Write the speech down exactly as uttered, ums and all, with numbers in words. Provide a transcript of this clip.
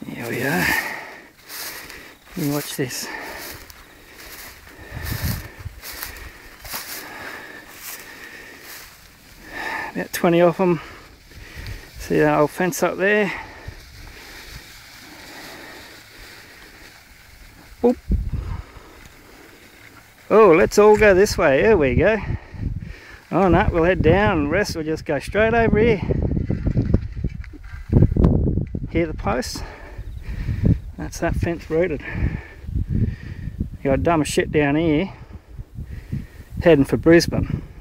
Here we are. You watch this. About twenty of them. See that old fence up there? Oop. Oh, let's all go this way. Here we go. Oh no, we'll head down. The rest will just go straight over here. Hear the post? That's that fence rooted. You got dumb shit down here, heading for Brisbane.